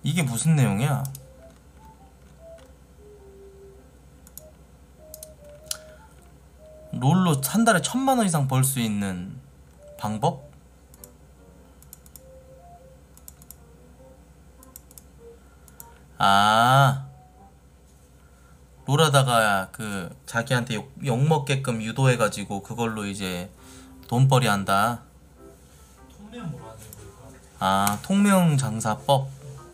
이게 무슨 내용이야? 롤로 한 달에 1000만원 이상 벌 수 있는 방법? 아, 롤하다가 그 자기한테 욕먹게끔 유도해가지고 그걸로 이제 돈벌이 한다. 통면 뭐라는 걸까? 아, 통명장사법.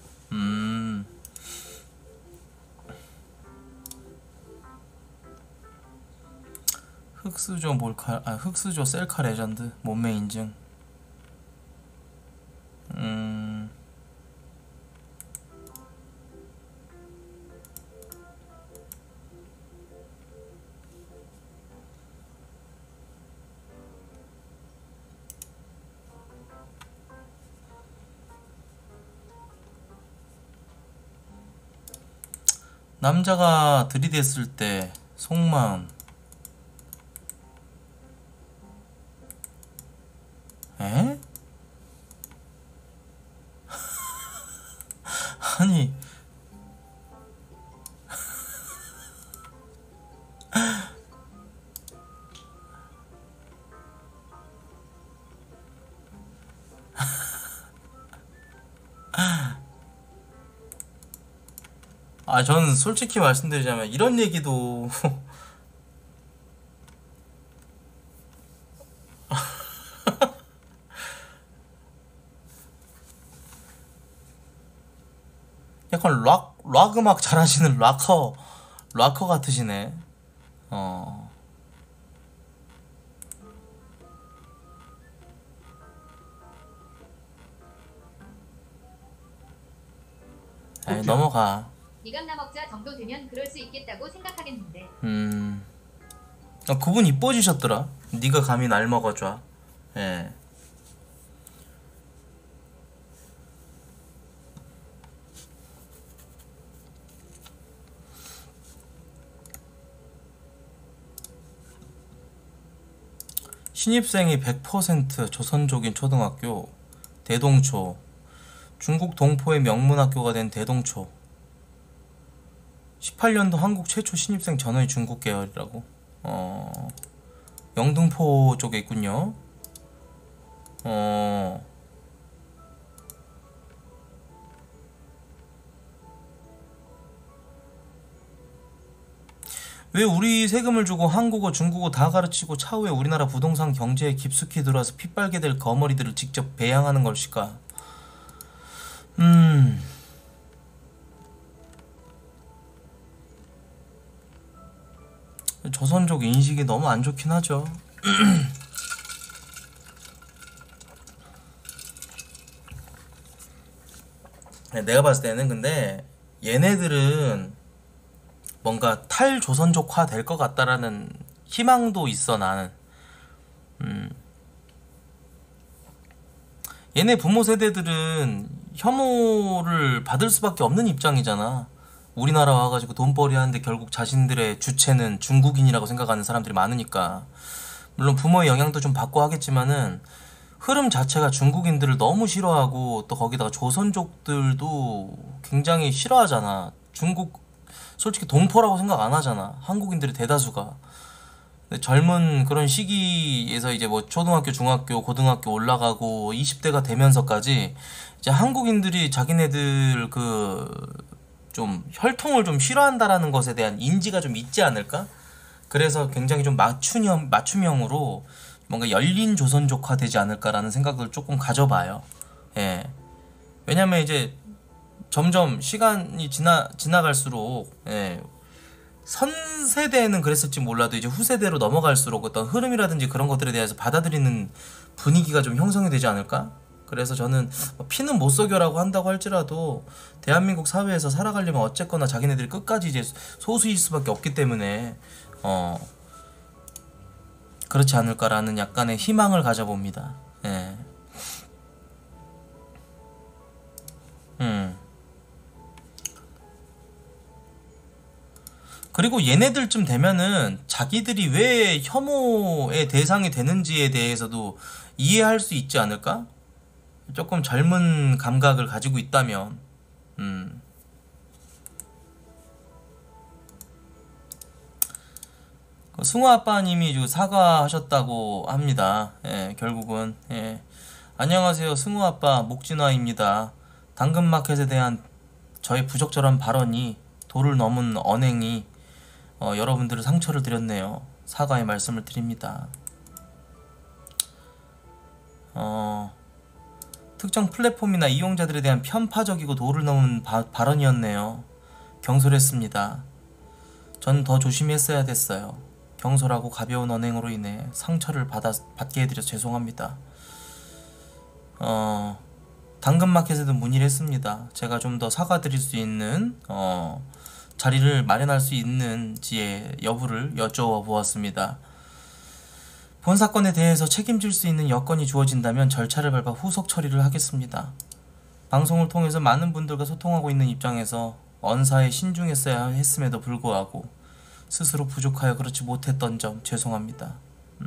흑수저 몰카, 아, 흑수저 셀카 레전드 몸매 인증. 남자가 들이댔을 때 속마음. 에? 아니, 아, 저는 솔직히 말씀드리자면 이런 얘기도 약간 락 음악 잘하시는 락커 같으시네. 어, 에이, 넘어가. 이감나 먹자 정도 되면 그럴 수 있겠다고 생각하겠는데. 아, 그분 이뻐지셨더라. 네가 감히 날 먹어줘. 예. 신입생이 100% 조선족인 초등학교 대동초. 중국 동포의 명문학교가 된 대동초. 18년도 한국 최초 신입생 전원이 중국 계열이라고. 영등포 쪽에 있군요. 왜 우리 세금을 주고 한국어, 중국어 다 가르치고 차후에 우리나라 부동산 경제에 깊숙이 들어와서 핏발게 될 거머리들을 직접 배양하는 것일까? 조선족 인식이 너무 안 좋긴 하죠. 내가 봤을 때는 근데 얘네들은 뭔가 탈조선족화 될 것 같다라는 희망도 있어 나는. 얘네 부모 세대들은 혐오를 받을 수밖에 없는 입장이잖아. 우리나라 와가지고 돈벌이 하는데 결국 자신들의 주체는 중국인이라고 생각하는 사람들이 많으니까. 물론 부모의 영향도 좀 받고 하겠지만은 흐름 자체가 중국인들을 너무 싫어하고 또 거기다가 조선족들도 굉장히 싫어하잖아. 중국 솔직히 동포라고 생각 안 하잖아. 한국인들의 대다수가. 근데 젊은 그런 시기에서 이제 뭐 초등학교, 중학교, 고등학교 올라가고 20대가 되면서까지 이제 한국인들이 자기네들 그 좀 혈통을 좀 싫어한다라는 것에 대한 인지가 좀 있지 않을까? 그래서 굉장히 좀 맞춤형으로 뭔가 열린 조선족화 되지 않을까라는 생각을 조금 가져봐요. 예. 왜냐면 이제 점점 시간이 지나갈수록, 예, 선세대는 그랬을지 몰라도 이제 후세대로 넘어갈수록 어떤 흐름이라든지 그런 것들에 대해서 받아들이는 분위기가 좀 형성이 되지 않을까? 그래서 저는 피는 못 속여라고 한다고 할지라도 대한민국 사회에서 살아가려면 어쨌거나 자기네들이 끝까지 이제 소수일 수밖에 없기 때문에 그렇지 않을까라는 약간의 희망을 가져봅니다. 예. 그리고 얘네들쯤 되면은 자기들이 왜 혐오의 대상이 되는지에 대해서도 이해할 수 있지 않을까? 조금 젊은 감각을 가지고 있다면. 승우 아빠님이 지금 사과하셨다고 합니다. 예, 결국은. 예. 안녕하세요. 승우 아빠 목진화입니다. 당근마켓에 대한 저의 부적절한 발언이 도를 넘은 언행이 여러분들을 상처를 드렸네요. 사과의 말씀을 드립니다. 특정 플랫폼이나 이용자들에 대한 편파적이고 도를 넘은 발언이었네요. 경솔했습니다. 전 더 조심히 했어야 됐어요. 경솔하고 가벼운 언행으로 인해 상처를 받게 해드려서 죄송합니다. 당근마켓에도 문의를 했습니다. 제가 좀 더 사과드릴 수 있는 자리를 마련할 수 있는지의 여부를 여쭤보았습니다. 본 사건에 대해서 책임질 수 있는 여건이 주어진다면 절차를 밟아 후속 처리를 하겠습니다. 방송을 통해서 많은 분들과 소통하고 있는 입장에서 언사에 신중했어야 했음에도 불구하고 스스로 부족하여 그렇지 못했던 점 죄송합니다.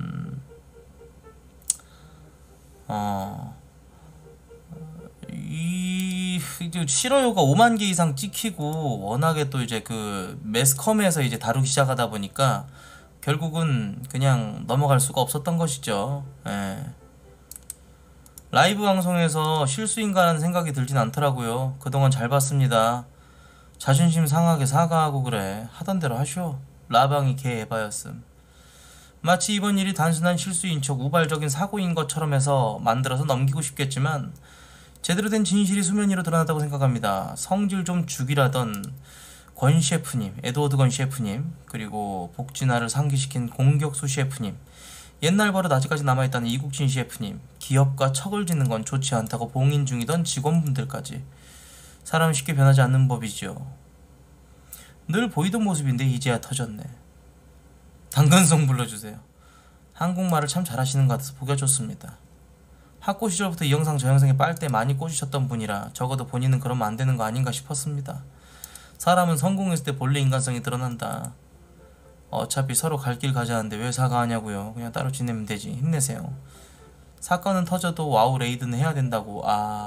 싫어요가 5만 개 이상 찍히고 워낙에 또 이제 그 매스컴에서 이제 다루기 시작하다 보니까 결국은 그냥 넘어갈 수가 없었던 것이죠. 예. 라이브 방송에서 실수인가라는 생각이 들진 않더라고요. 그동안 잘 봤습니다. 자존심 상하게 사과하고 그래. 하던 대로 하쇼. 라방이 개 에바였음. 마치 이번 일이 단순한 실수인 척 우발적인 사고인 것처럼 해서 만들어서 넘기고 싶겠지만 제대로 된 진실이 수면 위로 드러났다고 생각합니다. 성질 좀 죽이라던 권 셰프님, 에드워드 권 셰프님, 그리고 복진화를 상기시킨 공격수 셰프님, 옛날 버릇 아직까지 남아있다는 이국진 셰프님, 기업과 척을 짓는 건 좋지 않다고 봉인 중이던 직원분들까지. 사람 쉽게 변하지 않는 법이죠. 늘 보이던 모습인데 이제야 터졌네. 당근송 불러주세요. 한국말을 참 잘하시는 것 같아서 보기가 좋습니다. 학고 시절부터 이 영상 저 영상에 빨대 많이 꽂으셨던 분이라 적어도 본인은 그러면 안 되는 거 아닌가 싶었습니다. 사람은 성공했을 때 본래 인간성이 드러난다. 어차피 서로 갈 길 가자는데 왜 사과하냐고요. 그냥 따로 지내면 되지. 힘내세요. 사건은 터져도 와우 레이드는 해야 된다고.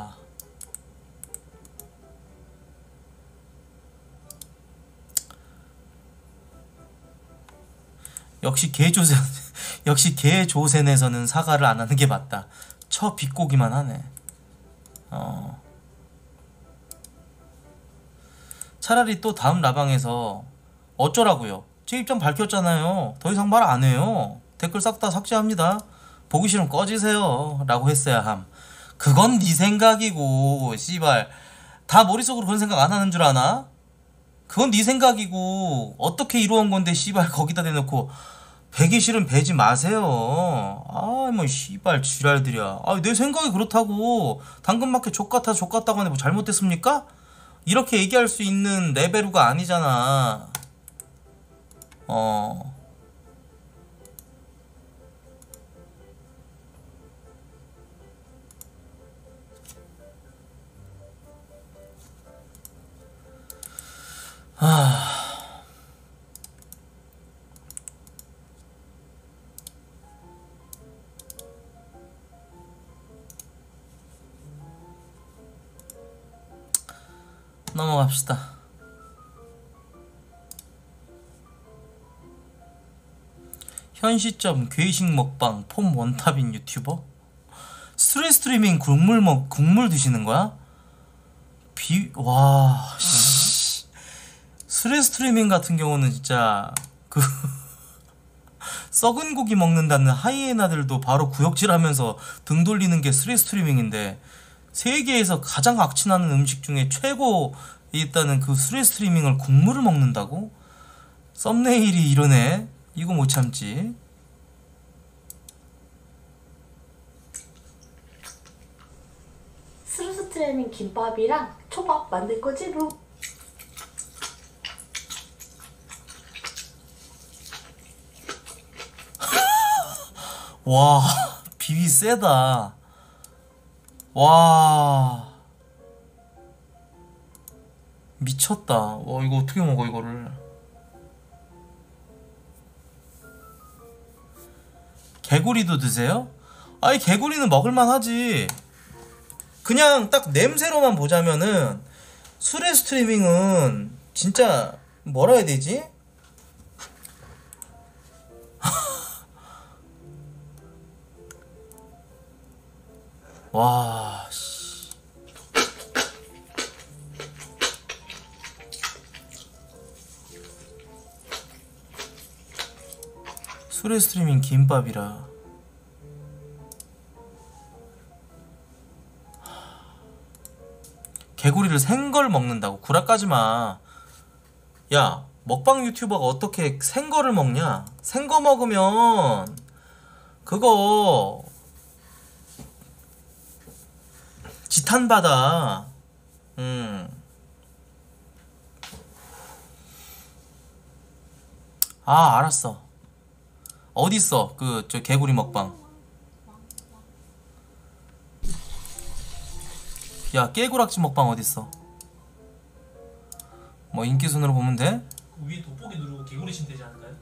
역시 개조센에서는 사과를 안 하는 게 맞다. 쳐 비꼬기만 하네. 차라리 또 다음 라방에서 어쩌라고요. 제 입장 밝혔잖아요. 더 이상 말 안 해요. 댓글 싹 다 삭제합니다. 보기 싫으면 꺼지세요. 라고 했어야 함. 그건 네 생각이고 씨발 다 머릿속으로 그런 생각 안 하는 줄 아나? 그건 네 생각이고 어떻게 이루어온 건데 씨발 거기다 대놓고 배기 싫으면 배지 마세요. 뭐 씨발 지랄들이야. 내 생각이 그렇다고 당근마켓 족같아 족같다고 하는데 뭐 잘못됐습니까? 이렇게 얘기할 수 있는 레벨우가 아니잖아. 넘어갑시다. 현 시점 괴식 먹방 폼 원탑인 유튜버? 스트리밍 국물 드시는 거야? 스트리밍 같은 경우는 진짜 그 썩은 고기 먹는다는 하이에나들도 바로 구역질하면서 등 돌리는 게 스트리밍인데 세계에서 가장 악취나는 음식 중에 최고 있다는 그 스트리밍을 국물을 먹는다고? 썸네일이 이러네. 이거 못 참지. 스트리밍 김밥이랑 초밥 만들 거지 루? 와 비비 세다. 와 미쳤다. 와 이거 어떻게 먹어 이거를. 개구리도 드세요? 아니 개구리는 먹을만 하지. 그냥 딱 냄새로만 보자면은 수레 스트리밍은 진짜 뭐라 해야 되지? 와, 씨. 수레 스트리밍 김밥이라. 개구리를 생걸 먹는다고? 구라까지마. 야, 먹방 유튜버가 어떻게 생거를 먹냐? 생거 먹으면 그거 지탄받아. 아, 알았어. 어딨어 그 저 개구리 먹방. 야, 깨구락지 먹방 어딨어? 뭐 인기 순으로 보면 돼? 그 위에 돋보기 누르고 개구리 침 되지 않을까요?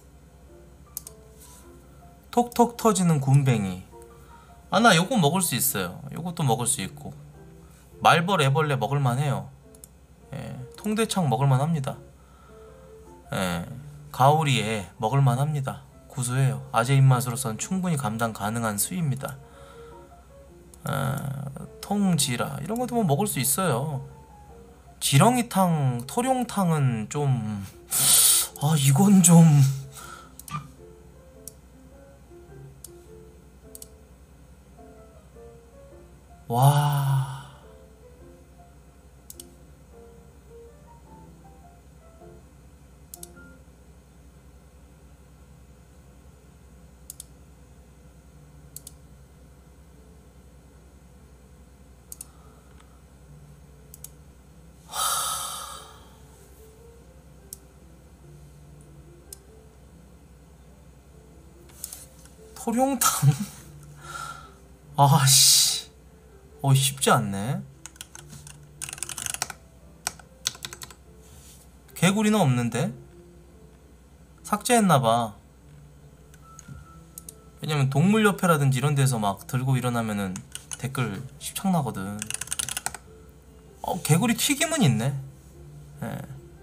톡톡 터지는 굼벵이. 아, 나 요거 먹을 수 있어요. 요것도 먹을 수 있고. 말벌 애벌레 먹을만 해요. 예, 통대창 먹을만 합니다. 예, 가오리 애 먹을만 합니다. 구수해요. 아재 입맛으로선 충분히 감당 가능한 수위입니다. 통지라 이런 것도 뭐 먹을 수 있어요. 지렁이탕, 토룡탕은 좀, 아, 이건 좀, 와. 토룡탕? 아씨, 쉽지 않네. 개구리는 없는데? 삭제했나봐. 왜냐면 동물협회라든지 이런 데서 막 들고 일어나면은 댓글 십창나거든. 개구리 튀김은 있네. 예.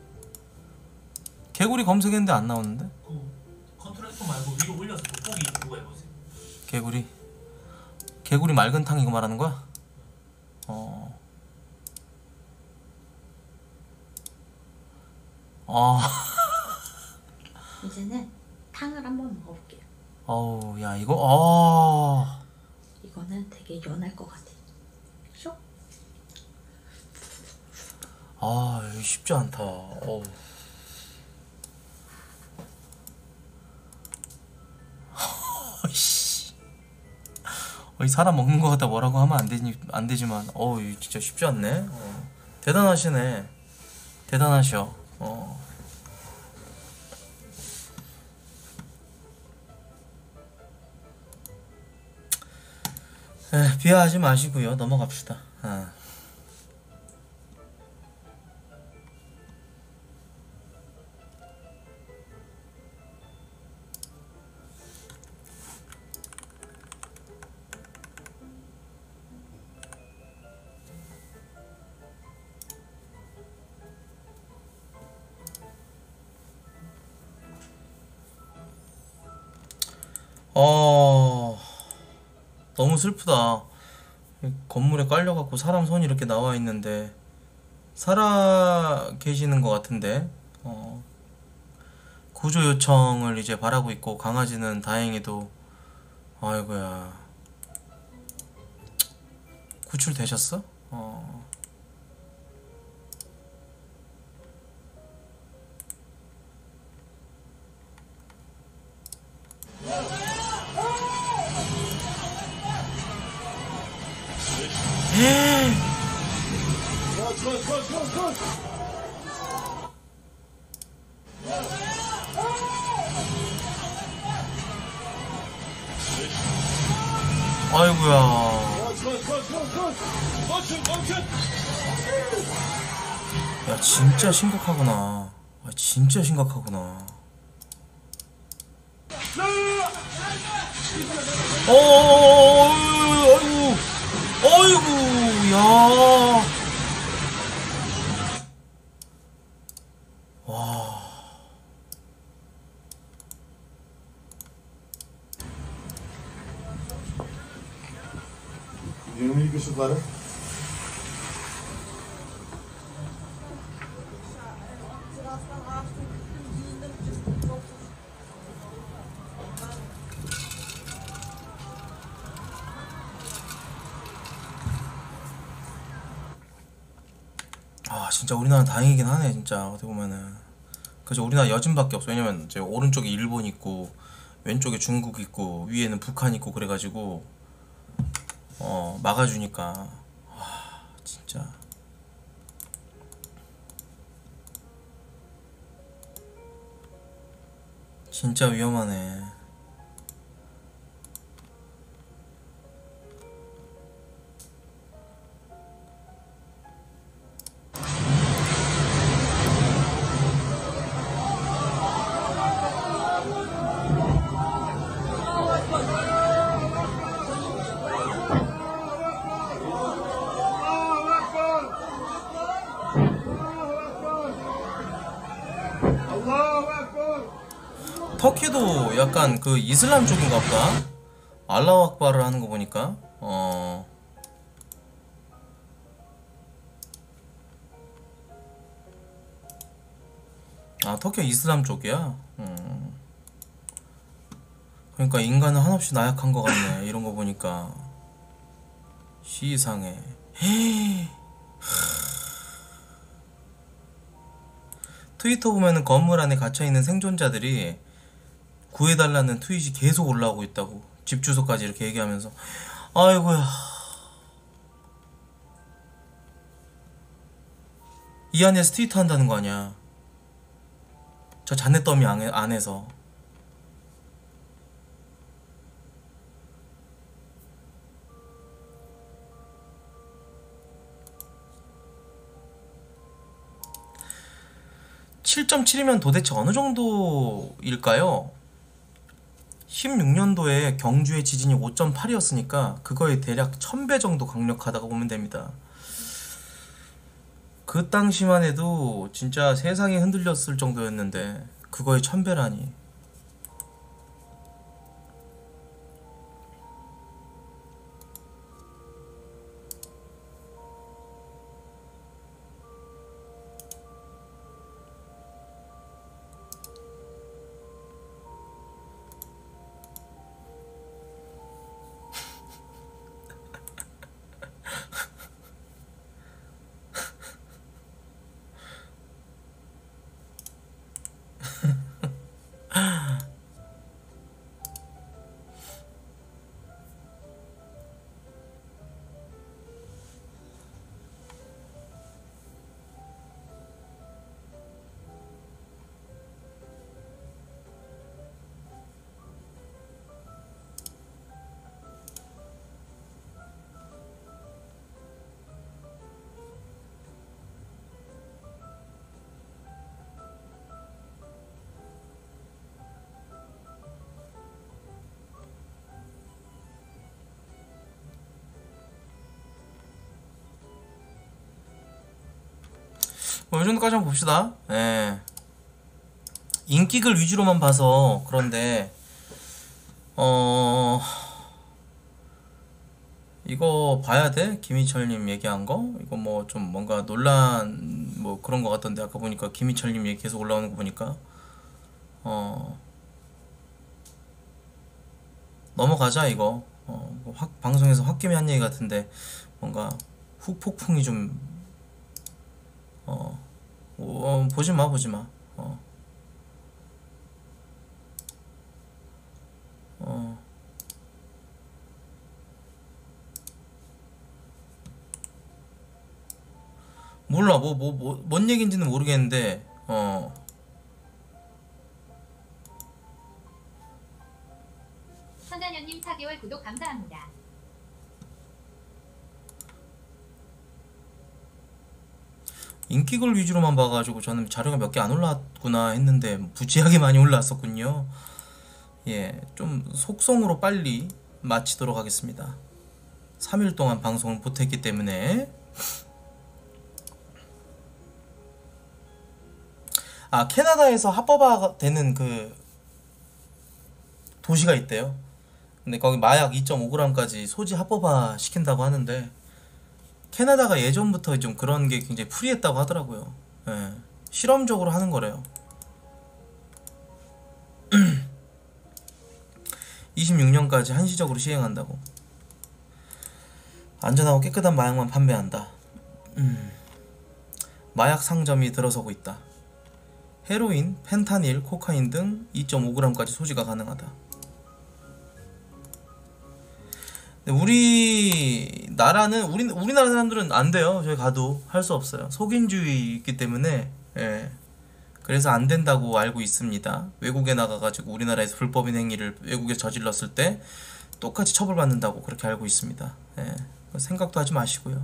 개구리 검색했는데 안 나오는데? 컨트롤 F 말고 위로 올려서 돋보기 누르고 해보세요. 개구리 맑은탕 이거 말하는 거야? 이제는 탕을 한번 먹어볼게요. 어우, 야, 이거, 이거는 되게 연할 것 같아. 쇼? 이거 쉽지 않다. 어우. 이 사람 먹는 거 같다 뭐라고 하면 안 되지만, 이거 진짜 쉽지 않네. 대단하시네. 대단하셔. 비하하지 마시고요. 넘어갑시다. 너무 슬프다. 건물에 깔려갖고 사람 손이 이렇게 나와 있는데 살아 계시는 것 같은데, 구조 요청을 이제 바라고 있고, 강아지는 다행히도, 아이고야, 구출되셨어? 아이고야. 야, 진짜 심각하구나. 진짜 심각하구나. 아이고, 야. Milk ışıkları. 아 진짜 우리나라는 다행이긴 하네 진짜 어떻게 보면은. 그죠, 우리나라 여진밖에 없어. 왜냐면 이제 오른쪽에 일본 있고 왼쪽에 중국 있고 위에는 북한 있고 그래가지고 막아주니까. 와 진짜 진짜 위험하네. 터키도 약간 그 이슬람 쪽인가 보다. 알라후 악바를 하는 거 보니까. 아 터키가 이슬람 쪽이야. 그러니까 인간은 한없이 나약한 것 같네 이런 거 보니까. 시상해. 트위터 보면은 건물 안에 갇혀있는 생존자들이 구해달라는 트윗이 계속 올라오고 있다고. 집 주소까지 이렇게 얘기하면서. 아이고야. 이 안에서 트위터 한다는 거 아니야. 저 잔해더미 안에서. (7.7이면) 도대체 어느 정도일까요? 16년도에 경주의 지진이 5.8이었으니까 그거의 대략 1000배 정도 강력하다고 보면 됩니다. 그 당시만 해도 진짜 세상이 흔들렸을 정도였는데 그거의 1000배라니. 이 정도까지 한번 봅시다. 예. 인기글 위주로만 봐서 그런데 이거 봐야 돼? 김희철님 얘기한 거? 이거 뭐 좀 뭔가 논란 뭐 그런 거 같던데 아까 보니까 김희철님 얘기 계속 올라오는 거 보니까 넘어가자 이거. 뭐 방송에서 홧김에 한 얘기 같은데 뭔가 후폭풍이 좀 보지마 보지마. 몰라 뭔 얘기인지는 모르겠는데 선자녀님 4개월 구독 감사합니다. 인기글 위주로만 봐가지고 저는 자료가 몇 개 안 올라왔구나 했는데 부지하게 많이 올라왔었군요. 예, 좀 속성으로 빨리 마치도록 하겠습니다. 3일 동안 방송을 못했기 때문에. 아, 캐나다에서 합법화되는 그 도시가 있대요. 근데 거기 마약 2.5g까지 소지 합법화 시킨다고 하는데 캐나다가 예전부터 좀 그런 게 굉장히 프리했다고 하더라고요. 예. 실험적으로 하는 거래요. 26년까지 한시적으로 시행한다고. 안전하고 깨끗한 마약만 판매한다. 마약 상점이 들어서고 있다. 헤로인, 펜타닐, 코카인 등 2.5g까지 소지가 가능하다. 우리나라는 우리나라 사람들은 안 돼요. 저희 가도 할 수 없어요. 속인주의 있기 때문에. 예. 그래서 안 된다고 알고 있습니다. 외국에 나가가지고 우리나라에서 불법인 행위를 외국에 저질렀을 때 똑같이 처벌받는다고 그렇게 알고 있습니다. 예. 생각도 하지 마시고요.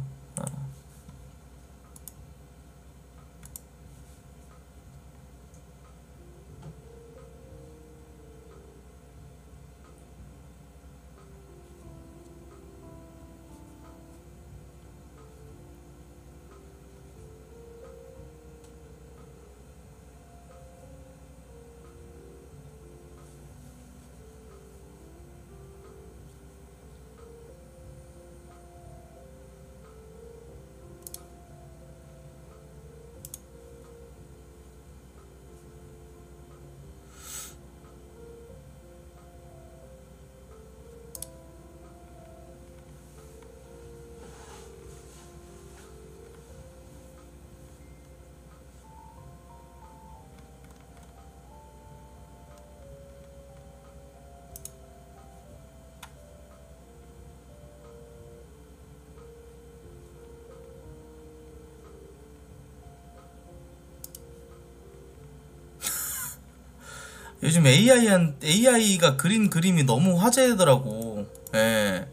요즘 AI가 그린 그림이 너무 화제더라고. 예.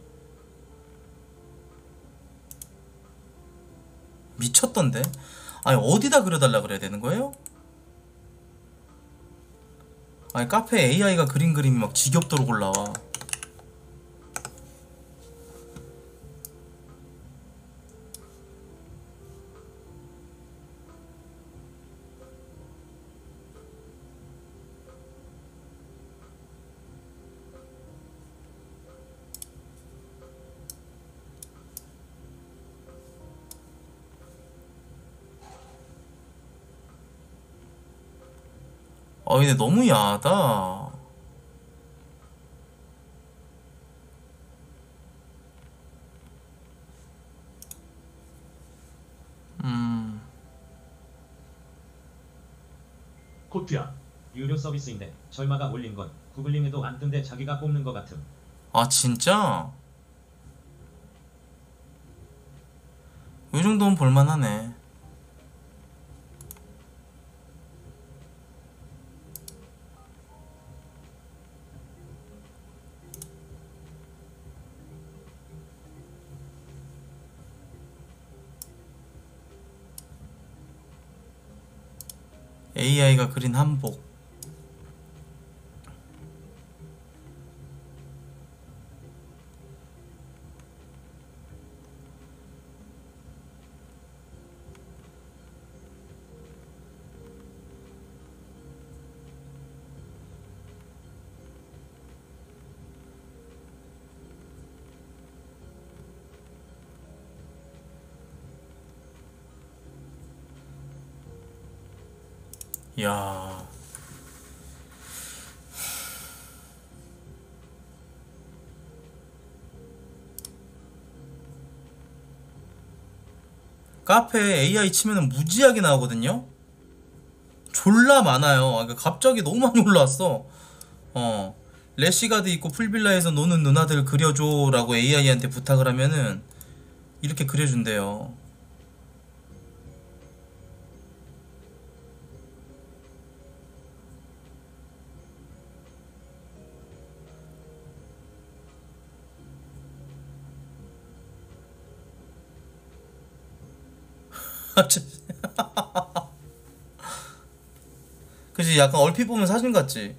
미쳤던데? 아니, 어디다 그려달라 그래야 되는 거예요? 아니, 카페에 AI가 그린 그림이 막 지겹도록 올라와. 근데 너무 야하다. 코트야. 유료 서비스인데 절마가 올린 건 구글링에도 안 뜬데 자기가 뽑는 거 같음. 아, 진짜? 이 정도면 볼만하네. AI가 그린 한복. 야. 카페에 AI 치면은 무지하게 나오거든요? 졸라 많아요. 갑자기 너무 많이 올라왔어. 래시가드 있고 풀빌라에서 노는 누나들 그려줘 라고 AI한테 부탁을 하면은 이렇게 그려준대요. 그치, 약간 얼핏 보면 사진 같지?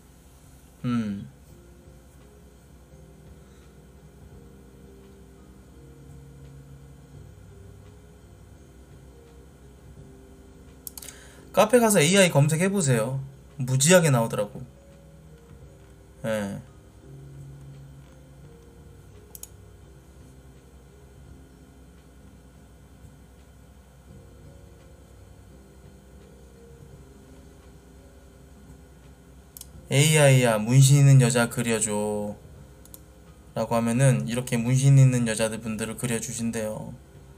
카페 가서 AI 검색해보세요. 무지하게 나오더라고. 예. AI야 문신 있는 여자 그려줘 라고 하면은 이렇게 문신 있는 여자들 분들을 그려주신대요.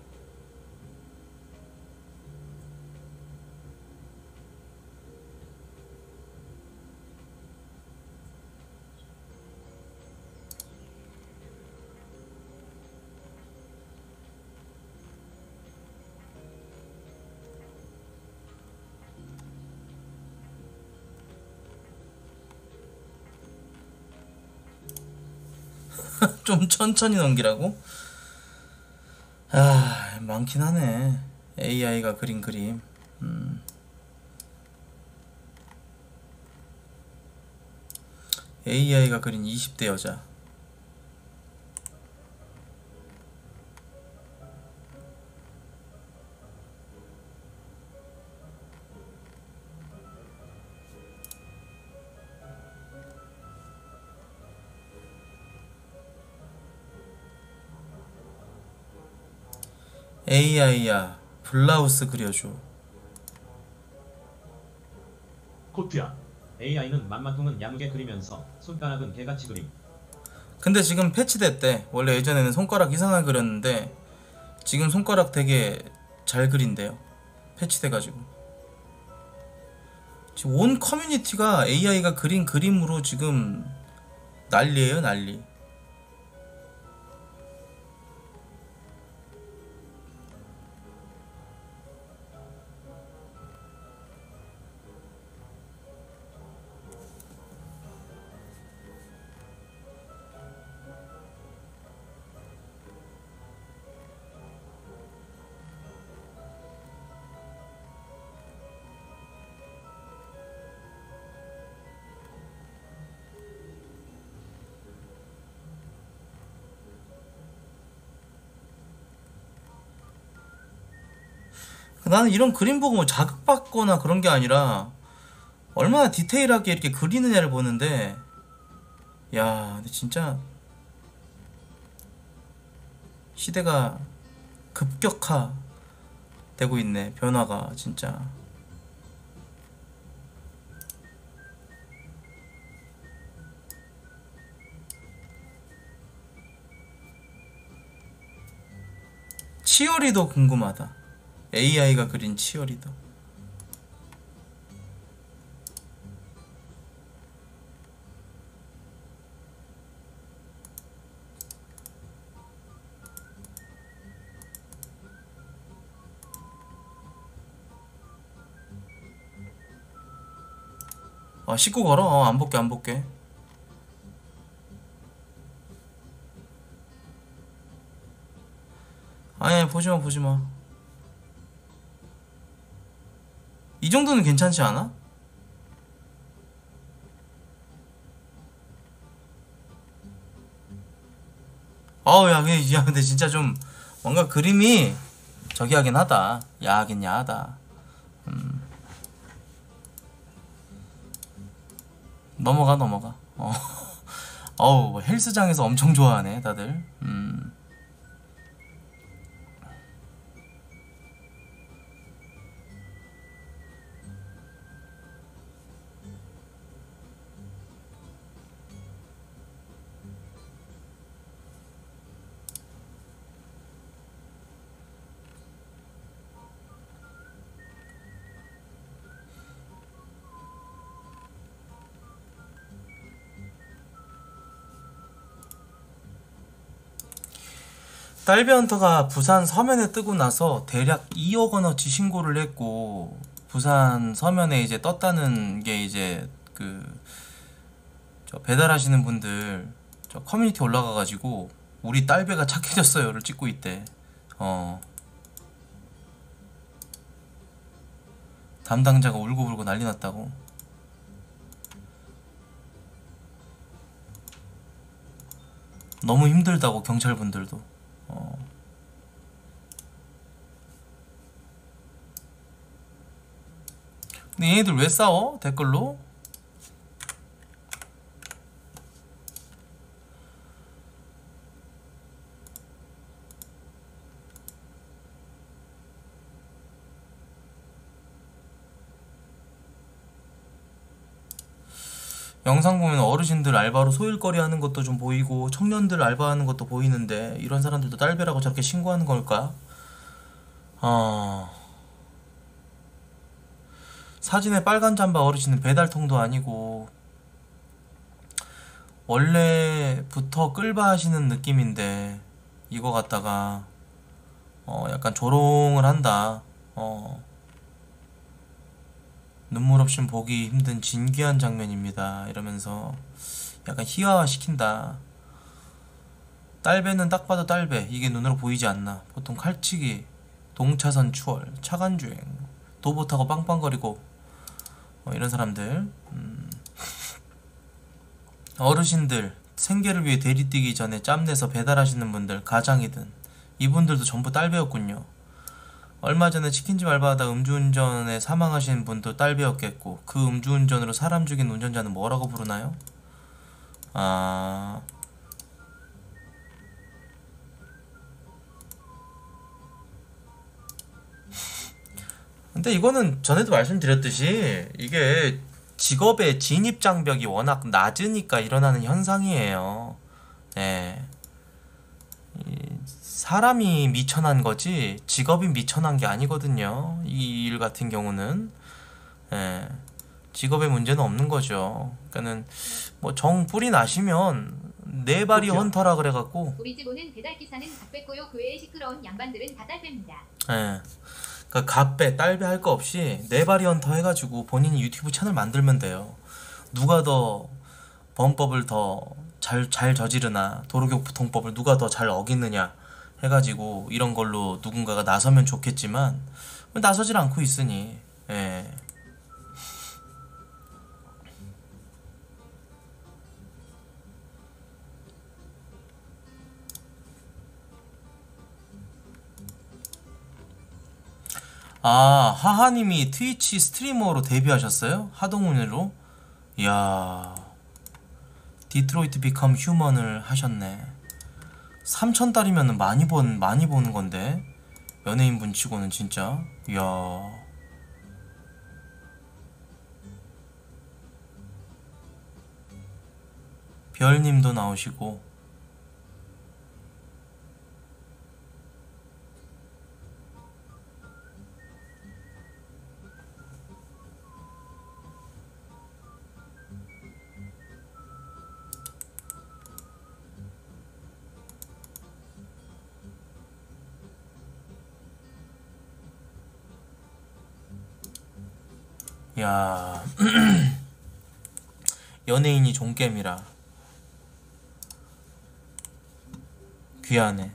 좀 천천히 넘기라고? 아, 많긴 하네. AI가 그린 그림. AI가 그린 20대 여자. AI야 블라우스 그려줘. 코트야. AI는 만마통은 야무게 그리면서 손가락은 개같이 그림. 근데 지금 패치됐대. 원래 예전에는 손가락 이상하게 그렸는데 지금 손가락 되게 잘 그린대요. 패치돼가지고 지금 온 커뮤니티가 AI가 그린 그림으로 지금 난리예요, 난리. 나는 이런 그림 보고 뭐 자극받거나 그런 게 아니라 얼마나 디테일하게 이렇게 그리느냐를 보는데, 야, 근데 진짜 시대가 급격화되고 있네. 변화가 진짜. 치어리더 궁금하다. AI가 그린 치어리더. 아, 씻고 걸어. 안 볼게, 안 볼게. 아니, 보지마, 보지마. 이 정도는 괜찮지 않아? 아우, 야, 근데 진짜 좀 뭔가 그림이 저기 하긴 하다. 야하긴 야하다. 넘어가, 넘어가. 어우, 뭐 헬스장에서 엄청 좋아하네, 다들. 딸비헌터가 부산 서면에 뜨고 나서 대략 2억 원어치 신고를 했고, 부산 서면에 이제 떴다는 게 이제 저 배달하시는 분들 저 커뮤니티 올라가가지고 우리 딸배가 착해졌어요를 찍고 있대. 담당자가 울고불고 난리 났다고. 너무 힘들다고, 경찰분들도. 근데 얘네들 왜 싸워? 댓글로? 영상 보면 어르신들 알바로 소일거리 하는 것도 좀 보이고 청년들 알바하는 것도 보이는데 이런 사람들도 딸배라고 저렇게 신고하는 걸까? 사진에 빨간 잠바 어르신은 배달통도 아니고 원래부터 끌바 하시는 느낌인데 이거 갖다가 약간 조롱을 한다. 눈물 없인 보기 힘든 진귀한 장면입니다 이러면서 약간 희화화 시킨다. 딸배는 딱 봐도 딸배, 이게 눈으로 보이지 않나. 보통 칼치기, 동차선 추월, 차간주행, 도보 타고 빵빵거리고 이런 사람들. 어르신들 생계를 위해 대리 뛰기 전에 짬내서 배달하시는 분들, 가장이든 이분들도 전부 딸배였군요. 얼마 전에 치킨집 알바하다 음주운전에 사망하신 분도 딸배였겠고 그 음주운전으로 사람 죽인 운전자는 뭐라고 부르나요? 근데 이거는 전에도 말씀드렸듯이 이게 직업의 진입 장벽이 워낙 낮으니까 일어나는 현상이에요. 네. 사람이 미천한 거지 직업이 미천한 게 아니거든요. 이 일 같은 경우는 직업의 문제는 없는 거죠. 그러니까는 뭐 정 뿌리 나시면 네 발이 헌터라 그래갖고 우리 집 오는 배달기사는 갓배고요. 그 외에 시끄러운 양반들은 다 딸배입니다. 그러니까 갓배, 딸배 할 거 없이 네 발이 헌터 해가지고 본인이 유튜브 채널 만들면 돼요. 누가 더 범법을 더 잘 저지르나 도로교통법을 누가 더 잘 어기느냐 해가지고 이런 걸로 누군가가 나서면 좋겠지만 나서질 않고 있으니. 하하님이 트위치 스트리머로 데뷔하셨어요? 하동훈으로? 이야, 디트로이트 비컴 휴먼을 하셨네. 3,000달이면 많이 보는 건데 연예인 분 치고는 진짜. 이야, 별님도 나오시고. 야, 연예인이 종겜이라 귀하네.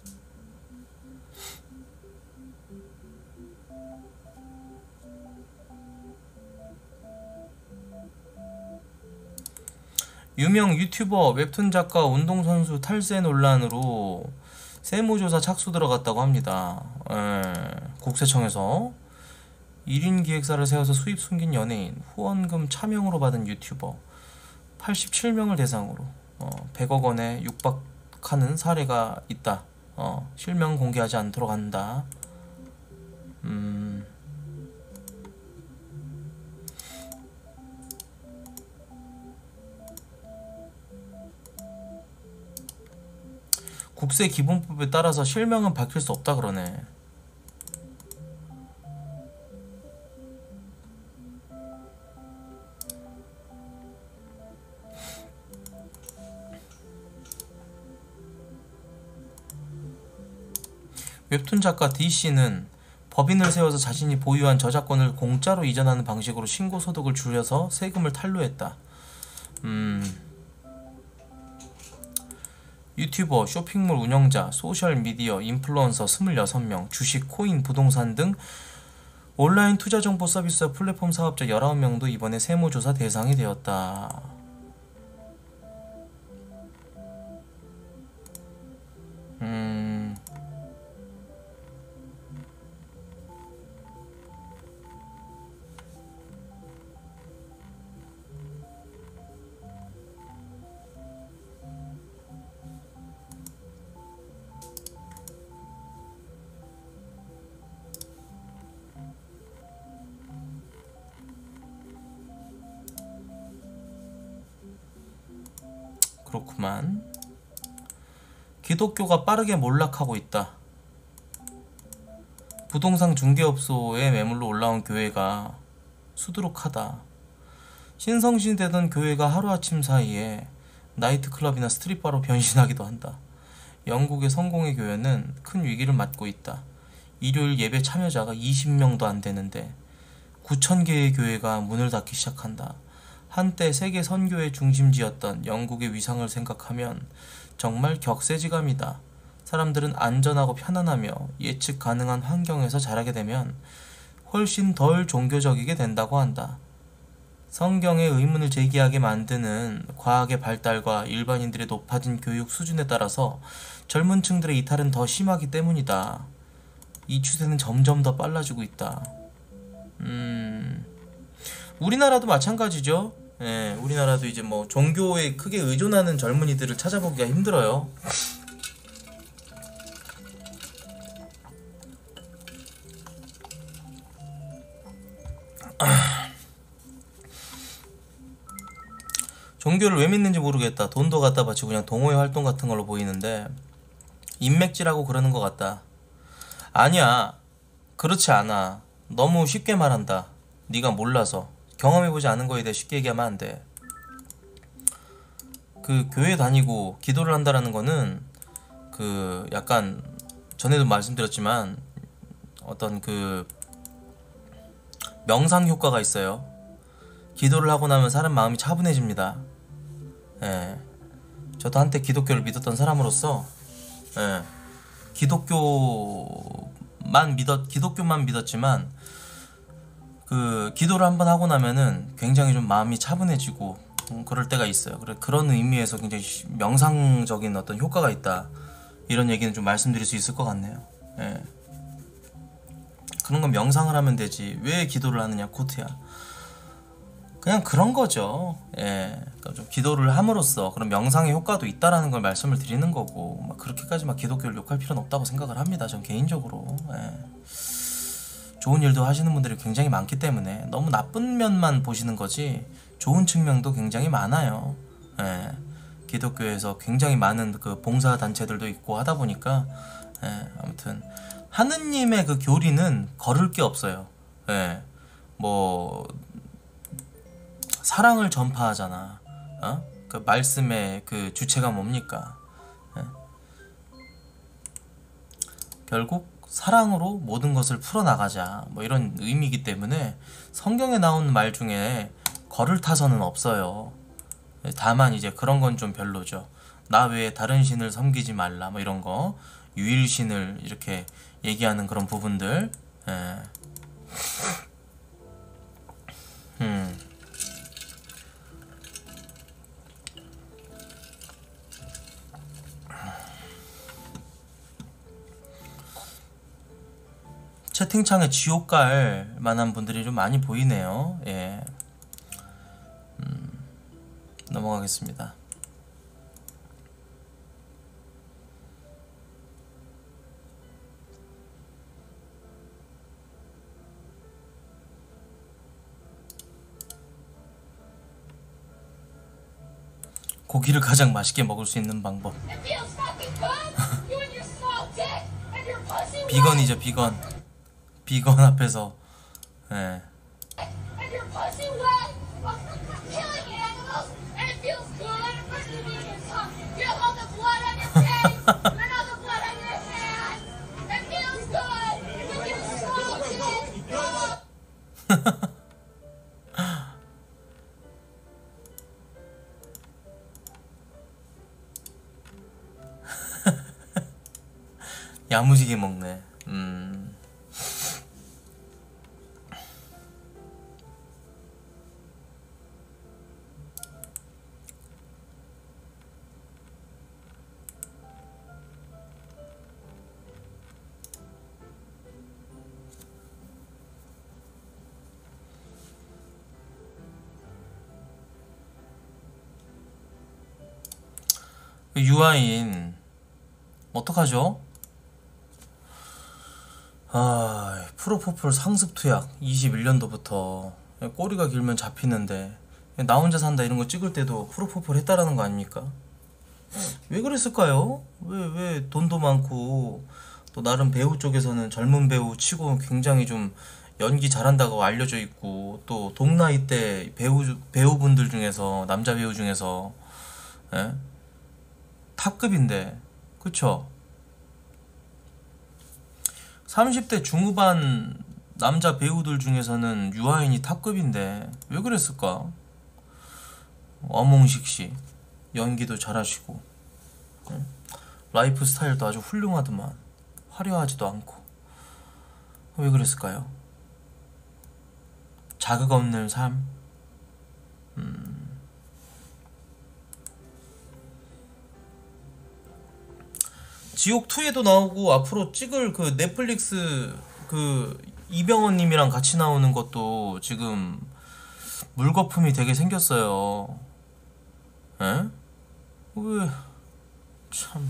유명 유튜버, 웹툰 작가, 운동선수 탈세 논란으로 세무조사 착수 들어갔다고 합니다. 국세청에서 1인 기획사를 세워서 수입 숨긴 연예인, 후원금 차명으로 받은 유튜버 87명을 대상으로 100억 원에 육박하는 사례가 있다. 실명 공개하지 않도록 한다. 국세기본법에 따라서 실명은 밝힐 수 없다 그러네. 웹툰 작가 D씨는 법인을 세워서 자신이 보유한 저작권을 공짜로 이전하는 방식으로 신고 소득을 줄여서 세금을 탈루했다. 유튜버, 쇼핑몰 운영자, 소셜미디어, 인플루언서 26명, 주식, 코인, 부동산 등 온라인 투자 정보 서비스와 플랫폼 사업자 19명도 이번에 세무조사 대상이 되었다. 그렇구만. 기독교가 빠르게 몰락하고 있다. 부동산 중개업소에 매물로 올라온 교회가 수두룩하다. 신성시되던 교회가 하루아침 사이에 나이트클럽이나 스트릿바로 변신하기도 한다. 영국의 성공의 교회는 큰 위기를 맞고 있다. 일요일 예배 참여자가 20명도 안 되는데 9,000개의 교회가 문을 닫기 시작한다. 한때 세계 선교의 중심지였던 영국의 위상을 생각하면 정말 격세지감이다. 사람들은 안전하고 편안하며 예측 가능한 환경에서 자라게 되면 훨씬 덜 종교적이게 된다고 한다. 성경의 의문을 제기하게 만드는 과학의 발달과 일반인들의 높아진 교육 수준에 따라서 젊은 층들의 이탈은 더 심하기 때문이다. 이 추세는 점점 더 빨라지고 있다. 우리나라도 마찬가지죠. 예, 우리나라도 이제 뭐 종교에 크게 의존하는 젊은이들을 찾아보기가 힘들어요. 종교를 왜 믿는지 모르겠다. 돈도 갖다 바치고 그냥 동호회 활동 같은 걸로 보이는데 인맥질하고 그러는 것 같다. 아니야, 그렇지 않아. 너무 쉽게 말한다. 네가 몰라서. 경험해보지 않은 거에 대해 쉽게 얘기하면 안 돼. 그 교회 다니고 기도를 한다라는 거는 그 약간 전에도 말씀드렸지만 어떤 그 명상 효과가 있어요. 기도를 하고 나면 사람 마음이 차분해집니다. 예. 저도 한때 기독교를 믿었던 사람으로서 예. 기독교만 믿었지만 그 기도를 한번 하고 나면은 굉장히 좀 마음이 차분해지고 그럴 때가 있어요. 그런 의미에서 굉장히 명상적인 어떤 효과가 있다. 이런 얘기는 좀 말씀드릴 수 있을 것 같네요. 예. 그런 건 명상을 하면 되지. 왜 기도를 하느냐, 코트야. 그냥 그런 거죠. 예. 그러니까 좀 기도를 함으로써 그런 명상의 효과도 있다라는 걸 말씀을 드리는 거고, 막 그렇게까지 막 기독교를 욕할 필요는 없다고 생각을 합니다. 전 개인적으로. 예. 좋은 일도 하시는 분들이 굉장히 많기 때문에 너무 나쁜 면만 보시는 거지 좋은 측면도 굉장히 많아요. 예. 기독교에서 굉장히 많은 그 봉사 단체들도 있고 하다 보니까 예. 아무튼 하느님의 그 교리는 거를 게 없어요. 예. 뭐 사랑을 전파하잖아. 어? 그 말씀의 그 주체가 뭡니까? 예? 결국 사랑으로 모든 것을 풀어나가자. 뭐 이런 의미이기 때문에 성경에 나온 말 중에 거를 타서는 없어요. 다만 이제 그런 건 좀 별로죠. 나 외에 다른 신을 섬기지 말라. 뭐 이런 거. 유일신을 이렇게 얘기하는 그런 부분들. 예. 채팅창에 지옥 갈 만한 분들이 좀 많이 보이네요. 예. 넘어가겠습니다. 고기를 가장 맛있게 먹을 수 있는 방법. 비건이죠, 비건. 비건 앞에서 예. 야무지게 먹네. 유아인 어떡하죠? 아, 프로포폴 상습 투약 21년도부터 꼬리가 길면 잡히는데 나 혼자 산다 이런 거 찍을 때도 프로포폴 했다라는 거 아닙니까? 왜 그랬을까요? 왜 돈도 많고 또 나름 배우 쪽에서는 젊은 배우 치고 굉장히 좀 연기 잘한다고 알려져 있고 또 동나이 때 배우분들 중에서 남자 배우 중에서 예? 탑급인데 그쵸? 30대 중후반 남자 배우들 중에서는 유아인이 탑급인데 왜 그랬을까? 엄홍식 씨 연기도 잘하시고 응? 라이프 스타일도 아주 훌륭하더만 화려하지도 않고 왜 그랬을까요? 자극 없는 삶? 지옥2에도 나오고 앞으로 찍을 그 넷플릭스 그 이병헌님이랑 같이 나오는 것도 지금 물거품이 되게 생겼어요. 에? 왜 참.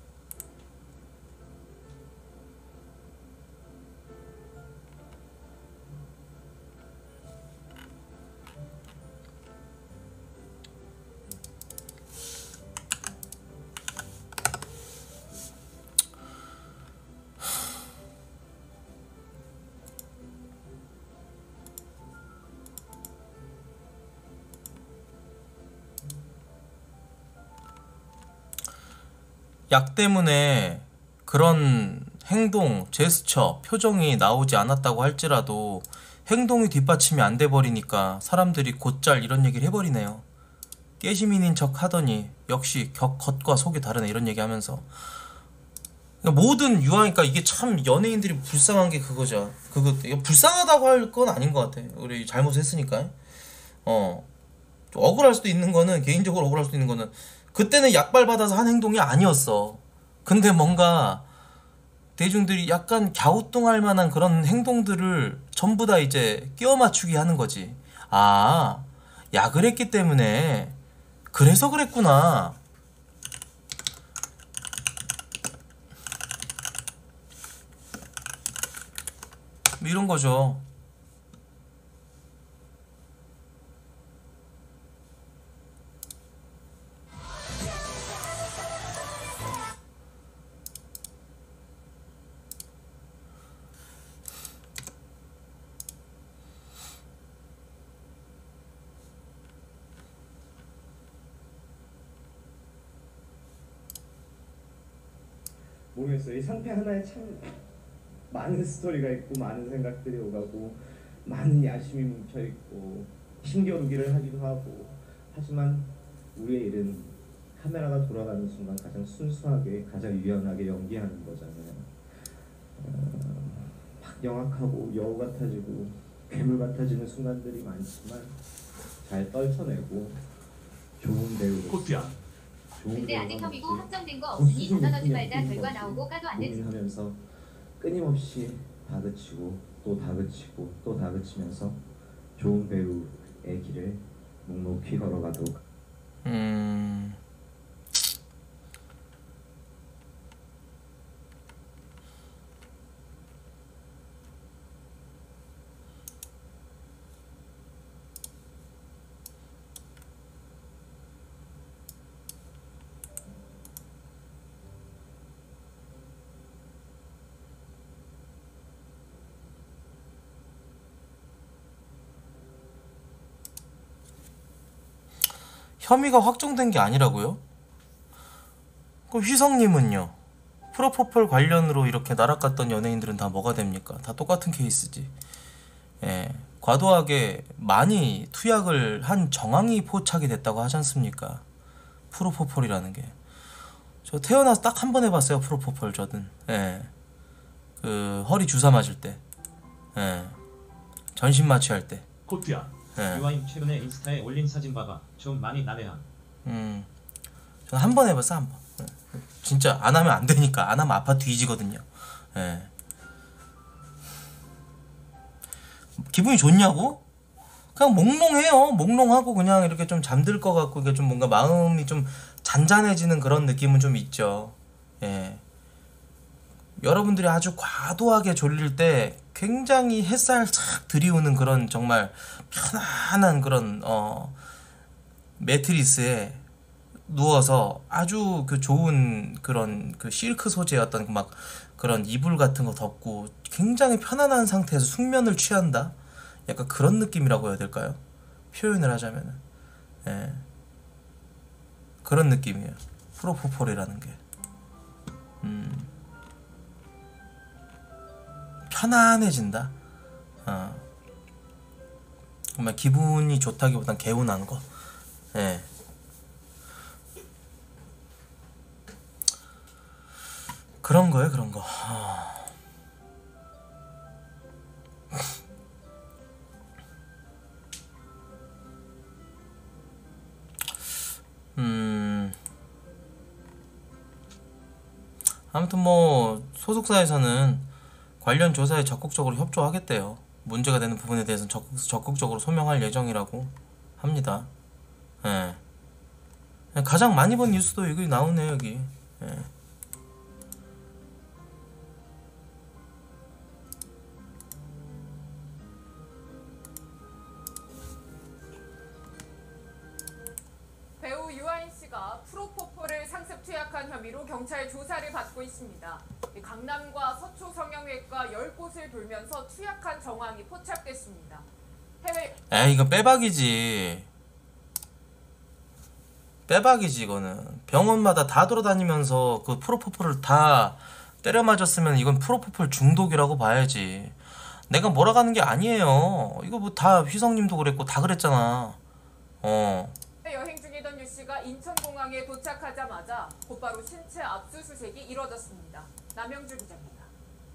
약 때문에 그런 행동, 제스처, 표정이 나오지 않았다고 할지라도 행동이 뒷받침이 안 돼 버리니까 사람들이 곧잘 이런 얘기를 해버리네요. 깨시민인 척 하더니 역시 겉과 속이 다르네 이런 얘기하면서 그러니까 모든 유아니까 이게 참 연예인들이 불쌍한 게 그거죠. 이거 불쌍하다고 할 건 아닌 것 같아. 우리 잘못했으니까. 좀 억울할 수도 있는 거는 개인적으로 억울할 수도 있는 거는 그때는 약발 받아서 한 행동이 아니었어. 근데 뭔가 대중들이 약간 갸우뚱할 만한 그런 행동들을 전부 다 이제 끼워 맞추기 하는 거지. 아, 약을 했기 때문에 그래서 그랬구나. 뭐 이런 거죠. 모르겠어요. 이 상태 하나에 참 많은 스토리가 있고 많은 생각들이 오가고 많은 야심이 뭉쳐있고 힘겨루기를 하기도 하고 하지만 우리의 일은 카메라가 돌아가는 순간 가장 순수하게 가장 유연하게 연기하는 거잖아요. 막 영악하고 여우 같아지고 괴물 같아지는 순간들이 많지만 잘 떨쳐내고 좋은 배우로 코트야. 근데 아직 혐의고 확정된 거 없으니 단언하지 말자 결과 나오고 까도 안 되지. 고민하면서 끊임없이 다그치고 또 다그치고 또 다그치면서 좋은 배우의 길을 묵묵히 걸어가도록. 혐의가 확정된 게 아니라고요? 그럼 휘성님은요? 프로포폴 관련으로 이렇게 날아갔던 연예인들은 다 뭐가 됩니까? 다 똑같은 케이스지. 예, 과도하게 많이 투약을 한 정황이 포착이 됐다고 하지 않습니까? 프로포폴이라는 게. 저 태어나서 딱 한 번 해봤어요, 프로포폴 저는. 예, 그 허리 주사 맞을 때. 예, 전신 마취할 때. 코트야. 예. 유아인 최근에 인스타에 올린 사진 봐봐. 좀 많이 난해함. 저는 한 번 해봤어, 한 번. 예. 진짜 안 하면 안 되니까. 안 하면 아파 뒤지거든요. 예. 기분이 좋냐고? 그냥 몽롱해요. 몽롱하고 그냥 이렇게 좀 잠들 것 같고 이게 좀 뭔가 마음이 좀 잔잔해지는 그런 느낌은 좀 있죠. 예. 여러분들이 아주 과도하게 졸릴 때 굉장히 햇살 싹 들이우는 그런 정말 편안한 그런 매트리스에 누워서 아주 그 좋은 그런 그 실크 소재의 어떤 막 그런 이불 같은 거 덮고 굉장히 편안한 상태에서 숙면을 취한다. 약간 그런 느낌이라고 해야 될까요? 표현을 하자면은. 예. 그런 느낌이에요. 프로포폴이라는 게. 편안해진다. 정말 기분이 좋다기보단 개운한 거. 예. 그런 거예요, 그런 거. 아무튼 뭐 소속사에서는 관련 조사에 적극적으로 협조하겠대요. 문제가 되는 부분에 대해서는 적극적으로 소명할 예정이라고 합니다. 예. 가장 많이 본 뉴스도 이거 나오네요, 여기. 예. 배우 유아인 씨가 프로포폴을 상습 투약한 혐의로 경찰 조사를 받고 있습니다. 강남과 서초 성형외과 10곳을 돌면서 투약한 정황이 포착됐습니다. 에이, 이거 빼박이지. 빼박이지, 이거는. 병원마다 다 돌아다니면서 그 프로포폴을 다 때려 맞았으면 이건 프로포폴 중독이라고 봐야지. 내가 몰아가는 게 아니에요. 이거 뭐 다 휘성님도 그랬고 다 그랬잖아. 여행 중이던 유 씨가 인천공항에 도착하자마자 곧바로 신체 압수수색이 이뤄졌습니다. 남영주 기자입니다.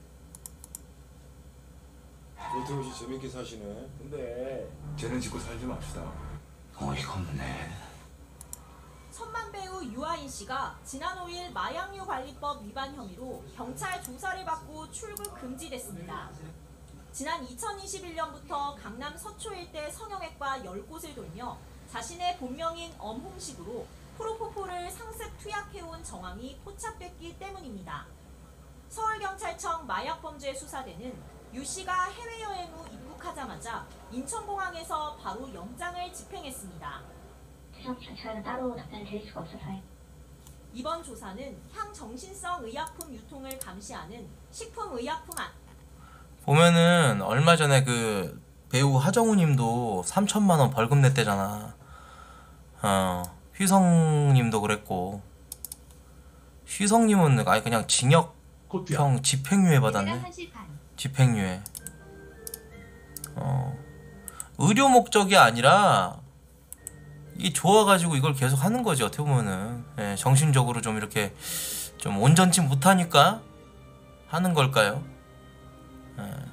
조태호 씨 재밌게 사시네. 근데 쟤는 짓고 살지 맙시다. 어이가 없네. 천만 배우 유아인 씨가 지난 5일 마약류 관리법 위반 혐의로 경찰 조사를 받고 출국 금지됐습니다. 지난 2021년부터 강남 서초 일대 성형외과 10곳을 돌며 자신의 본명인 엄홍식으로 프로포폴을 상습 투약해온 정황이 포착됐기 때문입니다. 서울경찰청 마약범죄수사대는 유 씨가 해외여행 후 입국하자마자 인천공항에서 바로 영장을 집행했습니다. 추적 절차는 따로 답변을 드릴 수가 없어서요. 이번 조사는 향정신성 의약품 유통을 감시하는 식품의약품안 보면은 얼마 전에 그 배우 하정우님도 3천만 원 벌금 냈대잖아. 휘성님도 그랬고. 휘성님은 아예 그냥 징역형 집행유예 받았네. 집행유예. 의료 목적이 아니라 이게 좋아가지고 이걸 계속 하는 거지. 어떻게 보면은. 예, 정신적으로 좀 이렇게 좀 온전치 못하니까 하는 걸까요? 예.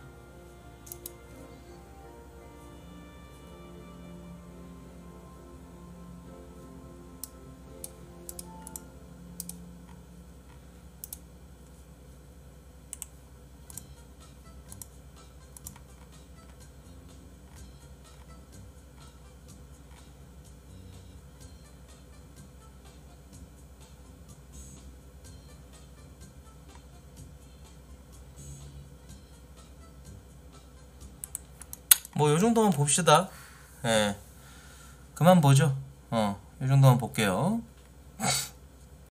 뭐 요정도만 봅시다. 예. 그만 보죠. 요 정도만 볼게요.